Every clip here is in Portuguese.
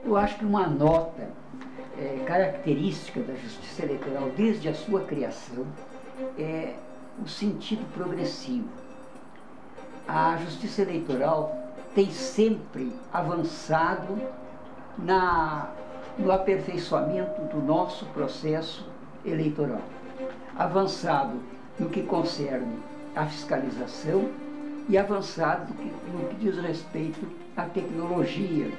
Eu acho que uma nota característica da Justiça Eleitoral desde a sua criação é o sentido progressivo. A Justiça Eleitoral tem sempre avançado no aperfeiçoamento do nosso processo eleitoral. Avançado no que concerne à fiscalização e avançado no que diz respeito à tecnologia.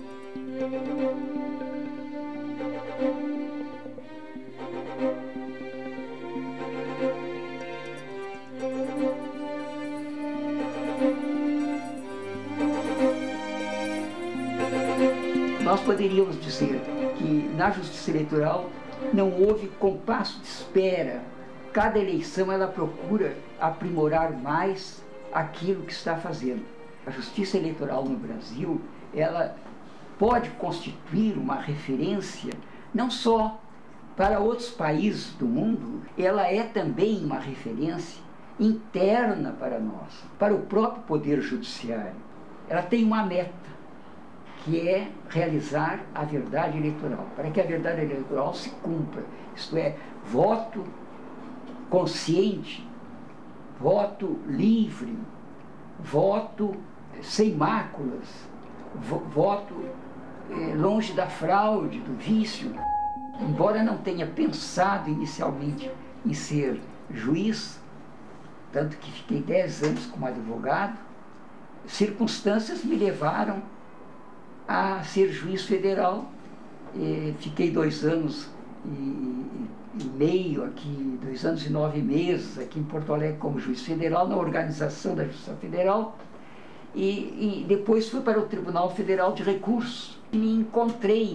Nós poderíamos dizer que na Justiça Eleitoral não houve compasso de espera. Cada eleição ela procura aprimorar mais aquilo que está fazendo. A Justiça Eleitoral no Brasil, ela pode constituir uma referência não só para outros países do mundo, ela é também uma referência interna para nós, para o próprio Poder Judiciário. Ela tem uma meta, que é realizar a verdade eleitoral, para que a verdade eleitoral se cumpra, isto é, voto consciente, voto livre, voto sem máculas, voto longe da fraude, do vício. Embora não tenha pensado inicialmente em ser juiz, tanto que fiquei 10 anos como advogado, circunstâncias me levaram a ser juiz federal. Fiquei 2 anos e meio aqui, 2 anos e 9 meses aqui em Porto Alegre como juiz federal, na organização da Justiça Federal, e depois fui para o Tribunal Federal de Recursos. E me encontrei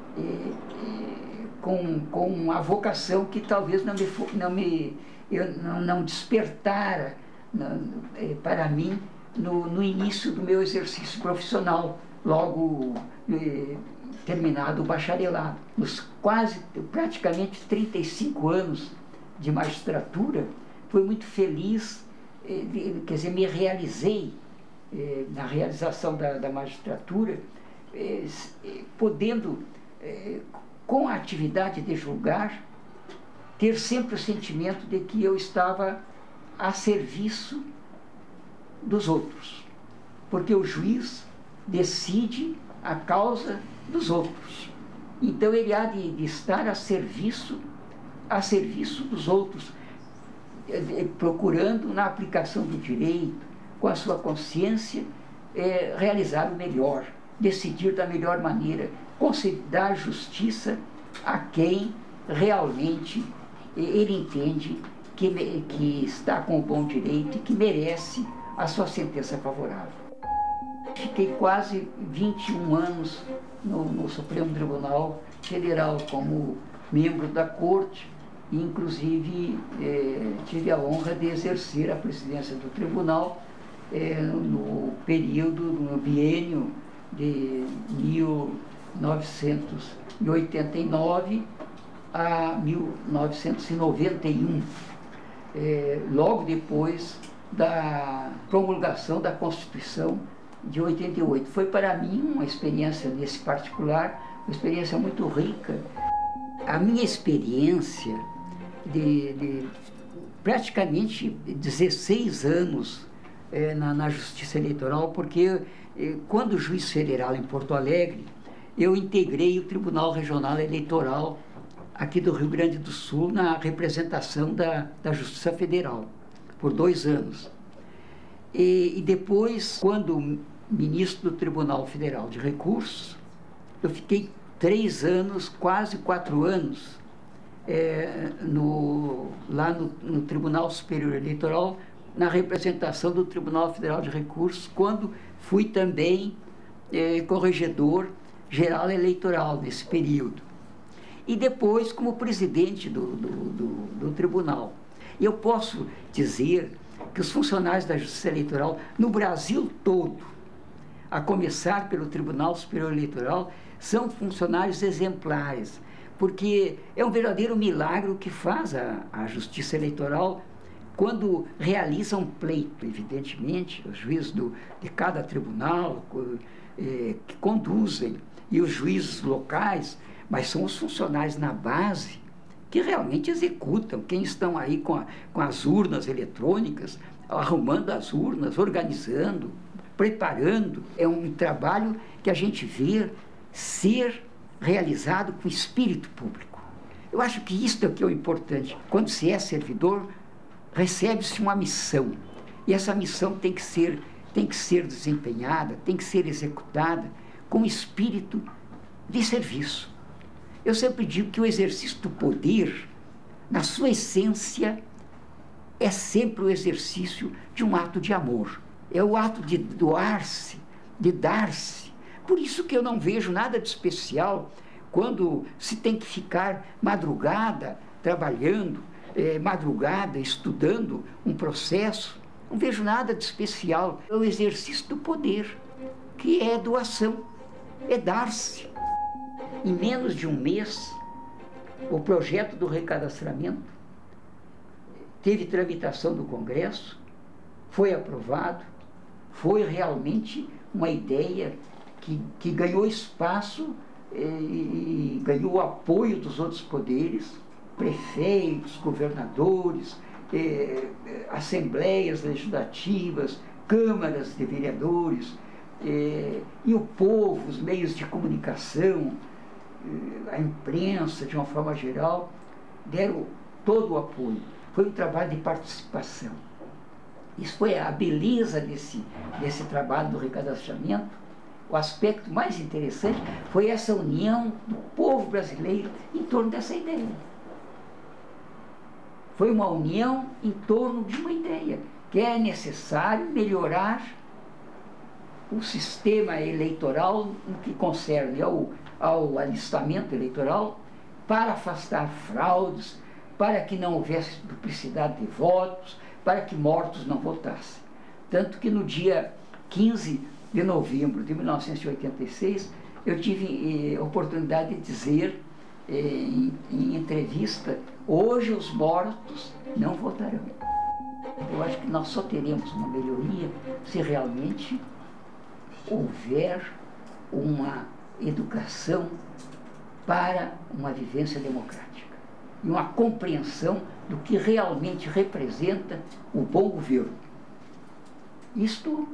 com uma vocação que talvez não despertara para mim no início do meu exercício profissional, logo terminado o bacharelado. Nos praticamente 35 anos de magistratura, fui muito feliz, quer dizer, me realizei na realização da magistratura, podendo, com a atividade de julgar, ter sempre o sentimento de que eu estava a serviço dos outros, porque o juiz decide a causa dos outros. Então ele há de estar a serviço dos outros, procurando, na aplicação do direito, com a sua consciência, realizar o melhor, decidir da melhor maneira, dar justiça a quem realmente ele entende que está com o bom direito e que merece a sua sentença favorável. Fiquei quase 21 anos no Supremo Tribunal Federal como membro da Corte e, inclusive, tive a honra de exercer a presidência do Tribunal no biênio de 1989 a 1991, logo depois da promulgação da Constituição de 88. Foi para mim uma experiência, nesse particular, uma experiência muito rica. A minha experiência de praticamente 16 anos na Justiça Eleitoral, porque quando juiz federal em Porto Alegre, eu integrei o Tribunal Regional Eleitoral aqui do Rio Grande do Sul na representação da Justiça Federal, por 2 anos. E depois, quando ministro do Tribunal Federal de Recursos, eu fiquei 3 anos, quase 4 anos, lá no Tribunal Superior Eleitoral, na representação do Tribunal Federal de Recursos, quando fui também corregedor geral eleitoral nesse período. E depois como presidente do tribunal. E eu posso dizer que os funcionários da Justiça Eleitoral, no Brasil todo, a começar pelo Tribunal Superior Eleitoral, são funcionários exemplares, porque é um verdadeiro milagre o que faz a Justiça Eleitoral quando realizam um pleito, evidentemente, os juízes de cada tribunal que conduzem, e os juízes locais, mas são os funcionários na base que realmente executam, quem estão aí com as urnas eletrônicas, arrumando as urnas, organizando, preparando. É um trabalho que a gente vê ser realizado com espírito público. Eu acho que isso é o que é o importante. Quando se é servidor, recebe-se uma missão. E essa missão tem que ser desempenhada, tem que ser executada com espírito de serviço. Eu sempre digo que o exercício do poder, na sua essência, é sempre o exercício de um ato de amor. É o ato de doar-se, de dar-se. Por isso que eu não vejo nada de especial quando se tem que ficar madrugada trabalhando, madrugada estudando um processo. Não vejo nada de especial. É o exercício do poder, que é doação, é dar-se. Em menos de um mês, o projeto do recadastramento teve tramitação do Congresso, foi aprovado, foi realmente uma ideia que ganhou espaço e ganhou o apoio dos outros poderes, prefeitos, governadores, assembleias legislativas, câmaras de vereadores, e o povo, os meios de comunicação, a imprensa, de uma forma geral, deram todo o apoio. Foi um trabalho de participação. Isso foi a beleza desse trabalho do recadastramento. O aspecto mais interessante foi essa união do povo brasileiro em torno dessa ideia. Foi uma união em torno de uma ideia, que é necessário melhorar o sistema eleitoral no que concerne ao alistamento eleitoral, para afastar fraudes, para que não houvesse duplicidade de votos, para que mortos não votassem. Tanto que no dia 15 de novembro de 1986, eu tive a oportunidade de dizer em entrevista: hoje os mortos não votarão. Eu acho que nós só teremos uma melhoria se realmente houver uma educação para uma vivência democrática e uma compreensão do que realmente representa o bom governo. Isto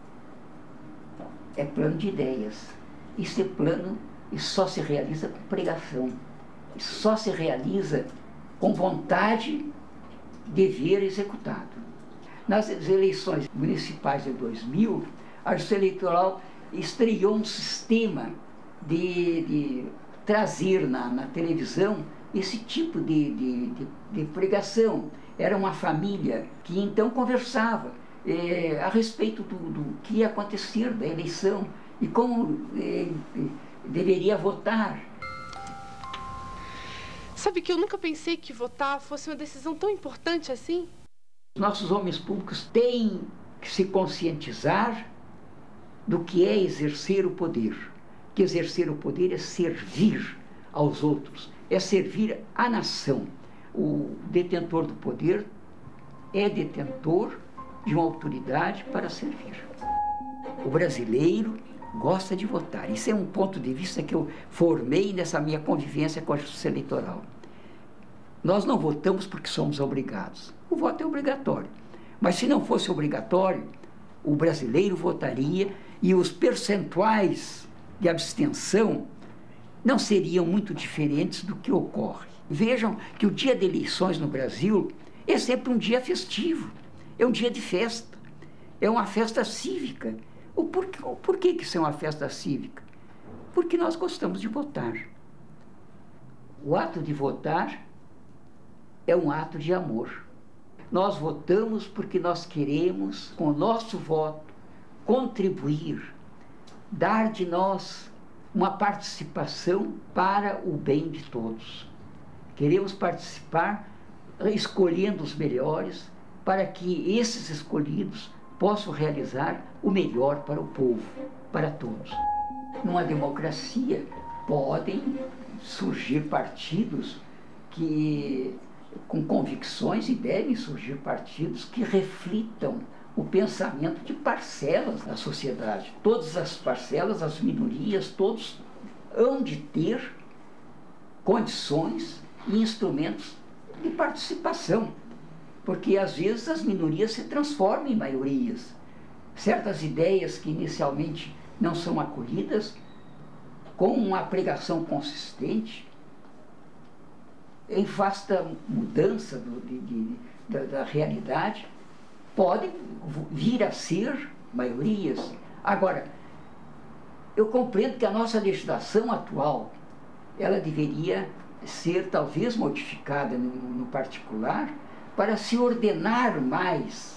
é plano de ideias. Isso é plano e só se realiza com pregação. Isso só se realiza com vontade de ver executado. Nas eleições municipais de 2000, a Justiça Eleitoral estreou um sistema de trazer na televisão esse tipo de pregação. Era uma família que então conversava a respeito do que ia acontecer da eleição e como deveria votar. Sabe que eu nunca pensei que votar fosse uma decisão tão importante assim? Nossos homens públicos têm que se conscientizar do que é exercer o poder. Que exercer o poder é servir aos outros, é servir à nação. O detentor do poder é detentor de uma autoridade para servir. O brasileiro gosta de votar. Isso é um ponto de vista que eu formei nessa minha convivência com a Justiça Eleitoral. Nós não votamos porque somos obrigados. O voto é obrigatório. Mas se não fosse obrigatório, o brasileiro votaria e os percentuais de abstenção não seriam muito diferentes do que ocorre. Vejam que o dia de eleições no Brasil é sempre um dia festivo, é um dia de festa, é uma festa cívica. Por que isso é uma festa cívica? Porque nós gostamos de votar. O ato de votar é um ato de amor. Nós votamos porque nós queremos, com o nosso voto, contribuir, dar de nós uma participação para o bem de todos. Queremos participar escolhendo os melhores para que esses escolhidos possam realizar o melhor para o povo, para todos. Numa democracia podem surgir partidos que com convicções, e devem surgir partidos que reflitam o pensamento de parcelas da sociedade. Todas as parcelas, as minorias, todos hão de ter condições e instrumentos de participação, porque às vezes as minorias se transformam em maiorias. Certas ideias que inicialmente não são acolhidas, com uma pregação consistente, em vasta mudança da realidade, podem vir a ser maiorias. Agora, eu compreendo que a nossa legislação atual, ela deveria ser talvez modificada no particular para se ordenar mais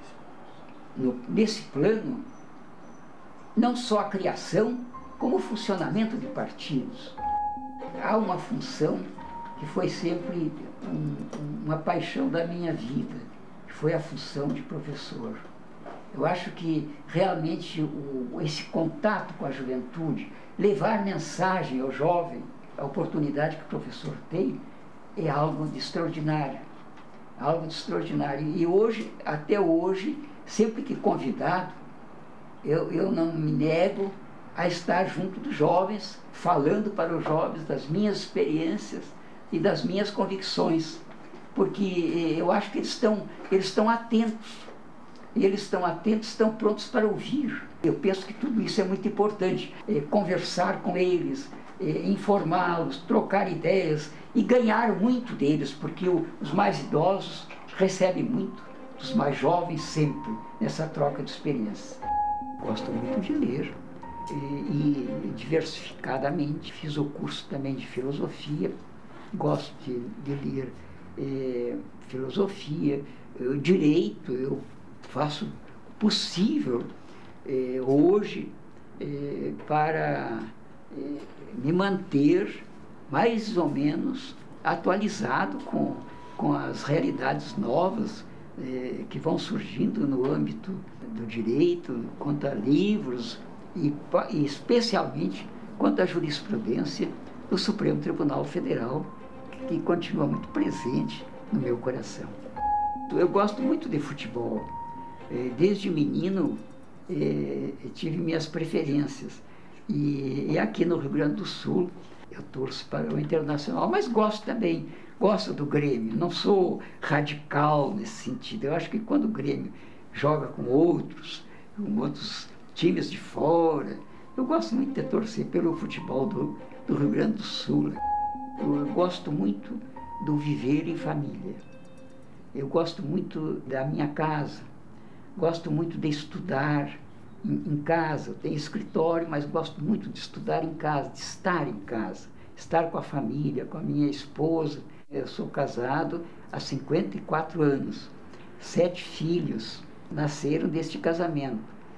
nesse plano, não só a criação, como o funcionamento de partidos. Há uma função que foi sempre uma paixão da minha vida, que foi a função de professor. Eu acho que realmente esse contato com a juventude, levar mensagem ao jovem, a oportunidade que o professor tem, é algo de extraordinário. Algo de extraordinário. E hoje, até hoje, sempre que convidado, eu não me nego a estar junto dos jovens, falando para os jovens das minhas experiências e das minhas convicções, porque eu acho que eles estão atentos, estão prontos para ouvir. Eu penso que tudo isso é muito importante, conversar com eles, informá-los, trocar ideias e ganhar muito deles, porque os mais idosos recebem muito dos mais jovens sempre, nessa troca de experiência. Gosto muito de ler e diversificadamente. Fiz o curso também de filosofia, gosto de ler filosofia, direito. Eu faço o possível hoje para me manter mais ou menos atualizado com as realidades novas que vão surgindo no âmbito do direito, quanto a livros e especialmente quanto à jurisprudência do Supremo Tribunal Federal, que continua muito presente no meu coração. Eu gosto muito de futebol. Desde menino tive minhas preferências. E aqui no Rio Grande do Sul eu torço para o Internacional, mas gosto também, gosto do Grêmio. Não sou radical nesse sentido. Eu acho que quando o Grêmio joga com outros times de fora, eu gosto muito de torcer pelo futebol do Rio Grande do Sul. Eu gosto muito do viver em família. Eu gosto muito da minha casa. Gosto muito de estudar em casa. Eu tenho escritório, mas gosto muito de estudar em casa, de estar em casa, estar com a família, com a minha esposa. Eu sou casado há 54 anos. 7 filhos nasceram deste casamento.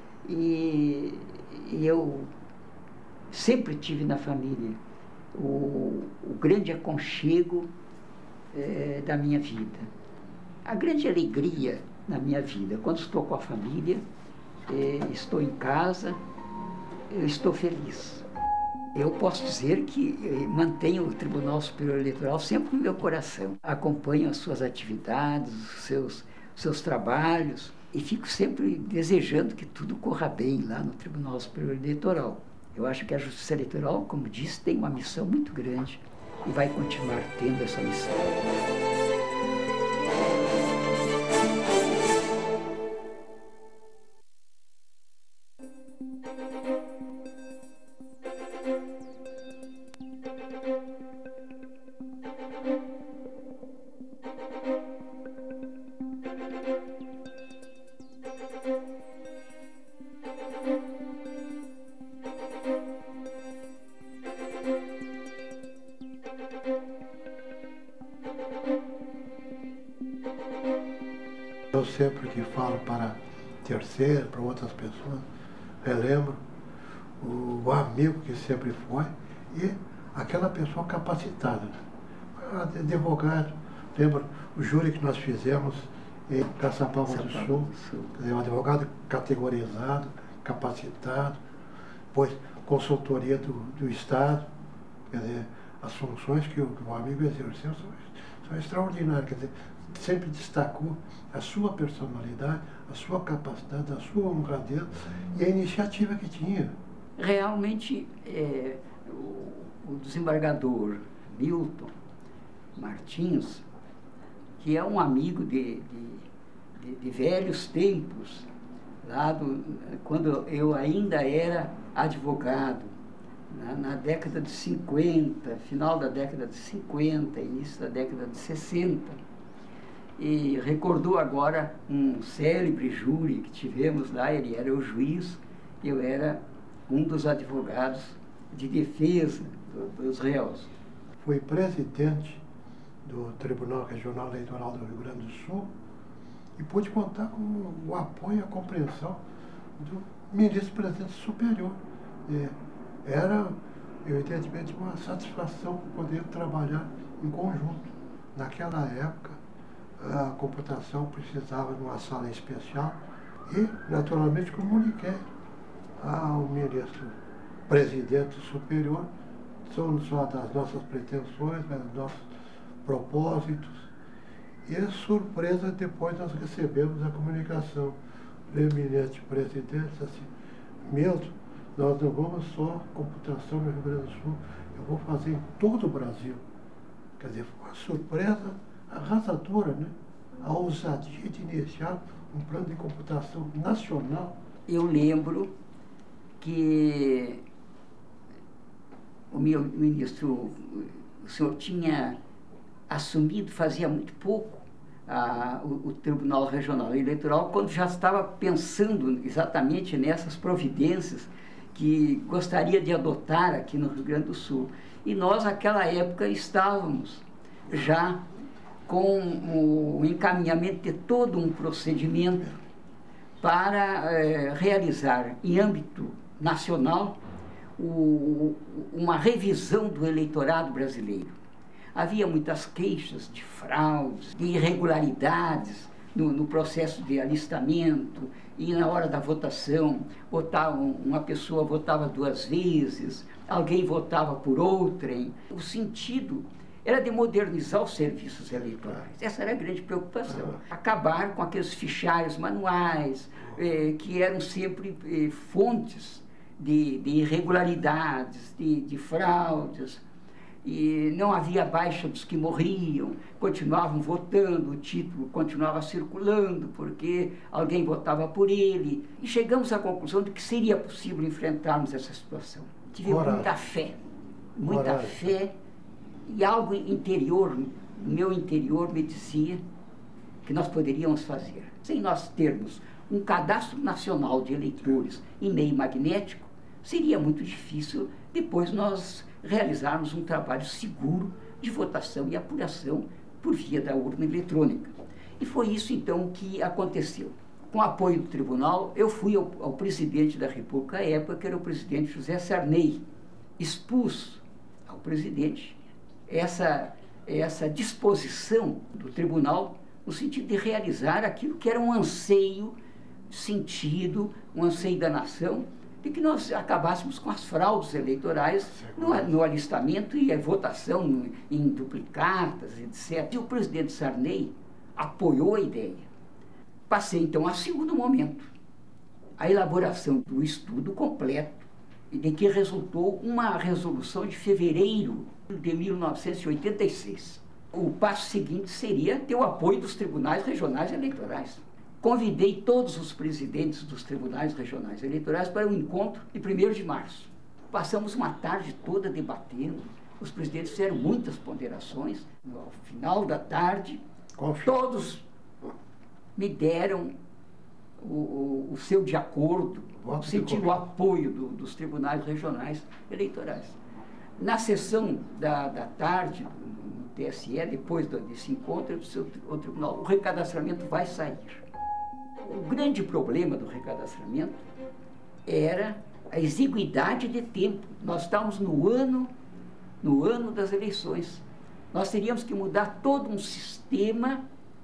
E eu sempre tive na família o grande aconchego da minha vida. A grande alegria na minha vida. Quando estou com a família, estou em casa, eu estou feliz. Eu posso dizer que mantenho o Tribunal Superior Eleitoral sempre no meu coração. Acompanho as suas atividades, os seus trabalhos, e fico sempre desejando que tudo corra bem lá no Tribunal Superior Eleitoral. Eu acho que a Justiça Eleitoral, como disse, tem uma missão muito grande e vai continuar tendo essa missão. Eu sempre que falo para terceiro, para outras pessoas, relembro o amigo que sempre foi e aquela pessoa capacitada. Advogado, lembro o júri que nós fizemos em Caçapava do Sul, quer dizer, um advogado categorizado, capacitado, depois consultoria do Estado, quer dizer, as funções que o amigo exerceu são extraordinários. Quer dizer, sempre destacou a sua personalidade, a sua capacidade, a sua honradez e a iniciativa que tinha. Realmente, o desembargador Milton Martins, que é um amigo de velhos tempos, lá quando eu ainda era advogado, na década de 50, final da década de 50, início da década de 60, e recordou agora um célebre júri que tivemos lá. Ele era o juiz, eu era um dos advogados de defesa dos réus. Foi presidente do Tribunal Regional Eleitoral do Rio Grande do Sul e pôde contar com o apoio e a compreensão do ministro-presidente superior. Era, evidentemente, uma satisfação poder trabalhar em conjunto. Naquela época, a computação precisava de uma sala especial e, naturalmente, comuniquei ao ministro-presidente superior só das nossas pretensões, dos nossos propósitos. E, surpresa, depois nós recebemos a comunicação do eminente presidente, assim: Milton, nós não vamos só computação no Rio Grande do Sul, eu vou fazer em todo o Brasil. Quer dizer, foi uma surpresa arrasadora, né? A ousadia de iniciar um plano de computação nacional. Eu lembro que o meu ministro, o senhor tinha assumido fazia muito pouco o Tribunal Regional Eleitoral, quando já estava pensando exatamente nessas providências que gostaria de adotar aqui no Rio Grande do Sul. E nós, naquela época, estávamos já com o encaminhamento de todo um procedimento para realizar, em âmbito nacional, uma revisão do eleitorado brasileiro. Havia muitas queixas de fraudes, de irregularidades no processo de alistamento, e na hora da votação, uma pessoa votava 2 vezes, alguém votava por outrem. O sentido era de modernizar os serviços eleitorais. Essa era a grande preocupação. Acabar com aqueles fichários manuais, que eram sempre fontes de irregularidades, de fraudes. E não havia baixa dos que morriam, continuavam votando, o título continuava circulando, porque alguém votava por ele. E chegamos à conclusão de que seria possível enfrentarmos essa situação. Tivemos muita fé, e algo interior, no meu interior, me dizia que nós poderíamos fazer. Sem nós termos um cadastro nacional de eleitores em meio magnético, seria muito difícil depois nós realizarmos um trabalho seguro de votação e apuração por via da urna eletrônica. E foi isso, então, que aconteceu. Com o apoio do tribunal, eu fui ao presidente da República à época, que era o presidente José Sarney. Expus ao presidente essa disposição do tribunal no sentido de realizar aquilo que era um anseio sentido, um anseio da nação, de que nós acabássemos com as fraudes eleitorais no alistamento e a votação em duplicatas, etc. E o presidente Sarney apoiou a ideia. Passei, então, ao segundo momento, a elaboração do estudo completo, de que resultou uma resolução de fevereiro de 1986. O passo seguinte seria ter o apoio dos tribunais regionais eleitorais. Convidei todos os presidentes dos tribunais regionais eleitorais para um encontro de 1º de março. Passamos uma tarde toda debatendo, os presidentes fizeram muitas ponderações. No final da tarde, todos me deram o seu de acordo, sentiram o apoio dos tribunais regionais eleitorais. Na sessão da tarde, no TSE, depois desse encontro, eu disse ao tribunal: o recadastramento vai sair. O grande problema do recadastramento era a exiguidade de tempo. Nós estávamos no ano das eleições. Nós teríamos que mudar todo um sistema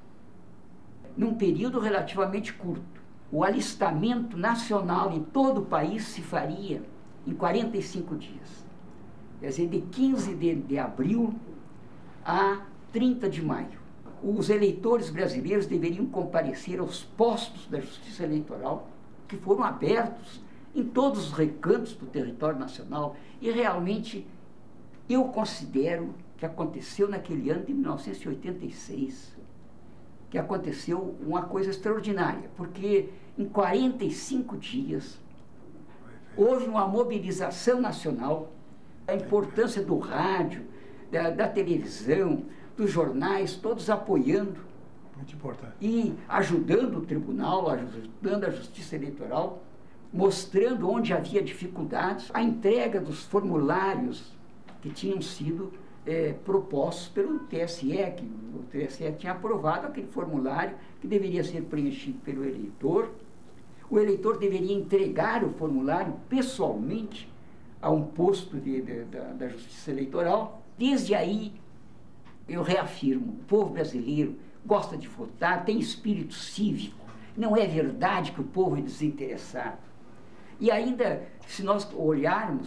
num período relativamente curto. O alistamento nacional em todo o país se faria em 45 dias. Quer dizer, de 15 de abril a 30 de maio. Os eleitores brasileiros deveriam comparecer aos postos da Justiça Eleitoral, que foram abertos em todos os recantos do território nacional, e realmente eu considero que aconteceu naquele ano de 1986, que aconteceu uma coisa extraordinária, porque em 45 dias houve uma mobilização nacional, a importância do rádio, da televisão, dos jornais, todos apoiando. Muito importante. E ajudando o tribunal, ajudando a Justiça Eleitoral, mostrando onde havia dificuldades, a entrega dos formulários que tinham sido propostos pelo TSE, que o TSE tinha aprovado aquele formulário que deveria ser preenchido pelo eleitor. O eleitor deveria entregar o formulário pessoalmente a um posto da Justiça Eleitoral. Desde aí, eu reafirmo, o povo brasileiro gosta de votar, tem espírito cívico. Não é verdade que o povo é desinteressado. E ainda, se nós olharmos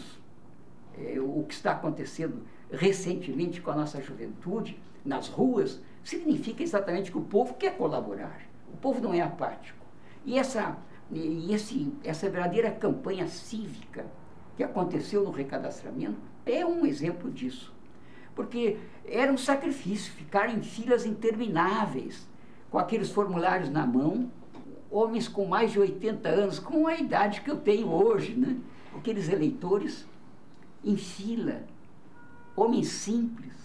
o que está acontecendo recentemente com a nossa juventude, nas ruas, significa exatamente que o povo quer colaborar. O povo não é apático. E essa verdadeira campanha cívica que aconteceu no recadastramento é um exemplo disso. Porque era um sacrifício ficar em filas intermináveis, com aqueles formulários na mão, homens com mais de 80 anos, com a idade que eu tenho hoje, né? Aqueles eleitores em fila, homens simples,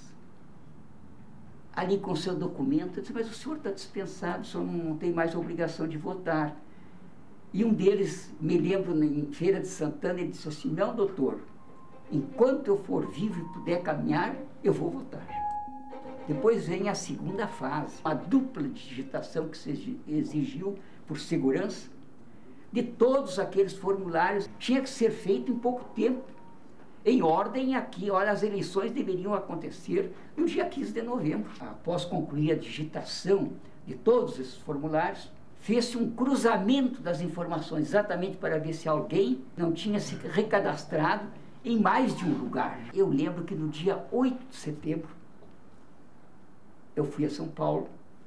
ali com seu documento. Eu disse, mas o senhor está dispensado, o senhor não tem mais a obrigação de votar. E um deles, me lembro, em Feira de Santana, ele disse assim, não, doutor, enquanto eu for vivo e puder caminhar, eu vou votar. Depois vem a segunda fase, a dupla digitação que se exigiu por segurança de todos aqueles formulários. Tinha que ser feito em pouco tempo, em ordem aqui. Olha, as eleições deveriam acontecer no dia 15 de novembro. Após concluir a digitação de todos esses formulários, fez-se um cruzamento das informações, exatamente para ver se alguém não tinha se recadastrado em mais de um lugar. Eu lembro que no dia 8 de setembro, eu fui a São Paulo,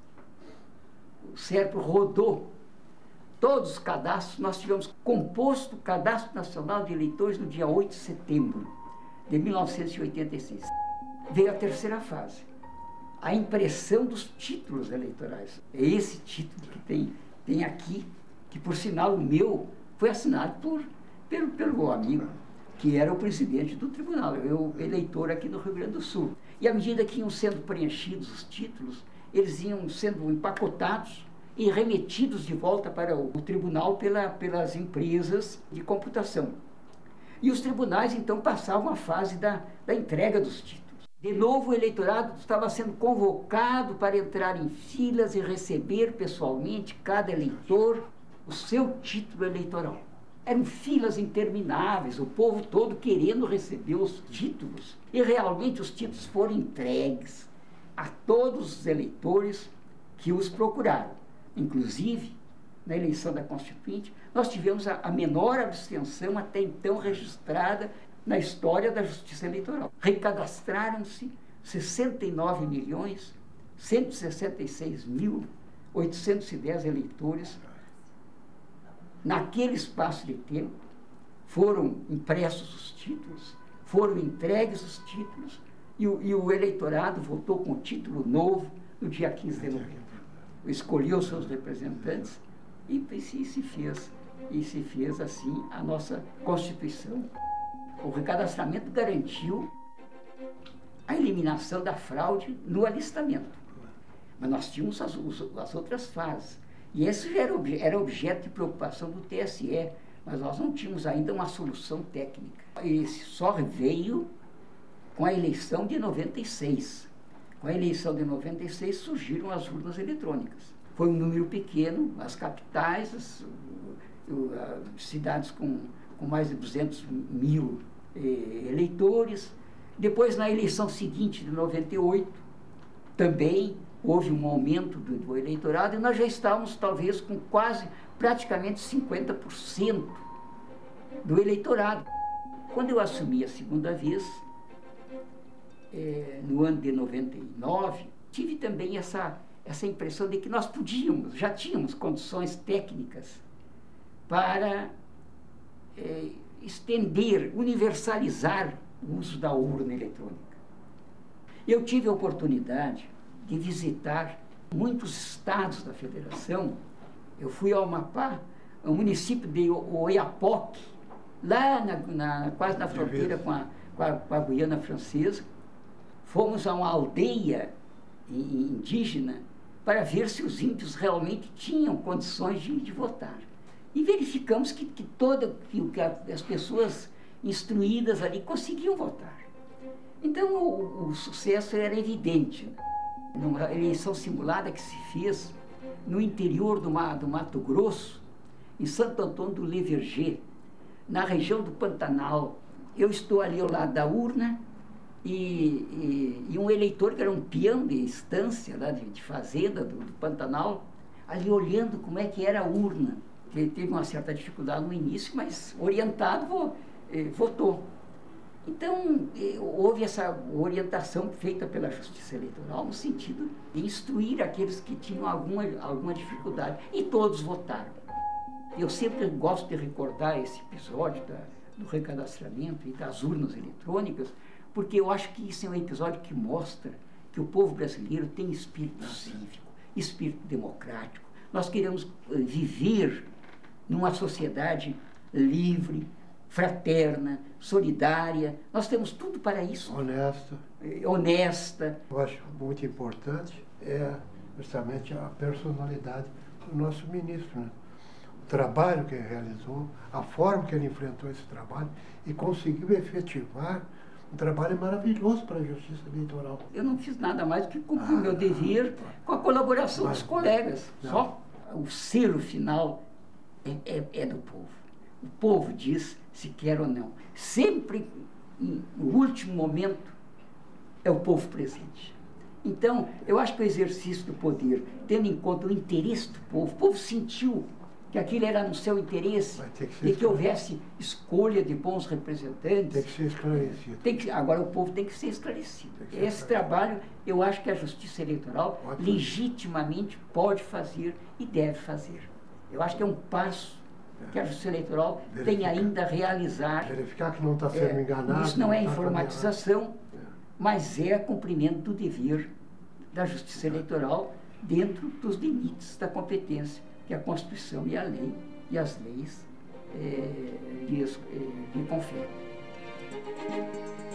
o SERPRO rodou todos os cadastros, nós tivemos composto o Cadastro Nacional de Eleitores no dia 8 de setembro de 1986. Veio a terceira fase, a impressão dos títulos eleitorais. É esse título que tem aqui, que por sinal o meu foi assinado pelo amigo, que era o presidente do tribunal, eu eleitor aqui no Rio Grande do Sul. E à medida que iam sendo preenchidos os títulos, eles iam sendo empacotados e remetidos de volta para o tribunal pelas empresas de computação. E os tribunais, então, passavam a fase da entrega dos títulos. De novo, o eleitorado estava sendo convocado para entrar em filas e receber pessoalmente, cada eleitor, o seu título eleitoral. Eram filas intermináveis, o povo todo querendo receber os títulos. E realmente os títulos foram entregues a todos os eleitores que os procuraram. Inclusive, na eleição da Constituinte, nós tivemos a menor abstenção até então registrada na história da Justiça Eleitoral. Recadastraram-se 69.166.810 eleitores. Naquele espaço de tempo, foram impressos os títulos, foram entregues os títulos, e o eleitorado votou com o título novo no dia 15 de novembro. Escolheu seus representantes e se fez assim a nossa Constituição. O recadastramento garantiu a eliminação da fraude no alistamento. Mas nós tínhamos as outras fases. E esse era objeto de preocupação do TSE, mas nós não tínhamos ainda uma solução técnica. Esse só veio com a eleição de 96. Com a eleição de 96 surgiram as urnas eletrônicas. Foi um número pequeno, as capitais, as cidades com mais de 200 mil eleitores. Depois, na eleição seguinte, de 98, também houve um aumento do eleitorado e nós já estávamos, talvez, com praticamente 50% do eleitorado. Quando eu assumi a segunda vez, no ano de 99, Tive também essa impressão de que nós já tínhamos condições técnicas para estender, universalizar o uso da urna eletrônica. Eu tive a oportunidade de visitar muitos estados da federação. Eu fui ao Amapá, ao município de Oiapoque, lá quase na fronteira com a Guiana Francesa. Fomos a uma aldeia indígena para ver se os índios realmente tinham condições de votar. E verificamos que as pessoas instruídas ali conseguiam votar. Então o sucesso era evidente. Numa eleição simulada que se fez no interior do Mato Grosso, em Santo Antônio do Leverger, na região do Pantanal. Eu estou ali ao lado da urna e um eleitor, que era um peão de estância lá de fazenda do Pantanal, ali olhando como é que era a urna. Ele teve uma certa dificuldade no início, mas orientado, votou. Então, houve essa orientação feita pela Justiça Eleitoral no sentido de instruir aqueles que tinham alguma dificuldade, e todos votaram. Eu sempre gosto de recordar esse episódio do recadastramento e das urnas eletrônicas, porque eu acho que isso é um episódio que mostra que o povo brasileiro tem espírito cívico, espírito democrático. Nós queremos viver numa sociedade livre, fraterna, solidária. Nós temos tudo para isso. Honesta. Eu acho muito importante justamente a personalidade do nosso ministro, né? O trabalho que ele realizou, a forma que ele enfrentou esse trabalho e conseguiu efetivar um trabalho maravilhoso para a Justiça Eleitoral. Eu não fiz nada mais do que cumprir o meu dever com a colaboração dos colegas. Só o selo final é do povo. O povo diz se quer ou não. Sempre, no último momento, é o povo presente. Então, eu acho que o exercício do poder, tendo em conta o interesse do povo, o povo sentiu que aquilo era no seu interesse, e que houvesse escolha de bons representantes. Tem que ser esclarecido. Agora o povo tem que ser esclarecido. Esse trabalho, eu acho que a Justiça Eleitoral legitimamente pode fazer e deve fazer. Eu acho que é um passo que a Justiça Eleitoral tem ainda a realizar. Verificar que não está sendo enganado. Isso não é informatização, mas é cumprimento do dever da Justiça Eleitoral dentro dos limites da competência que a Constituição e a lei e as leis lhe conferem.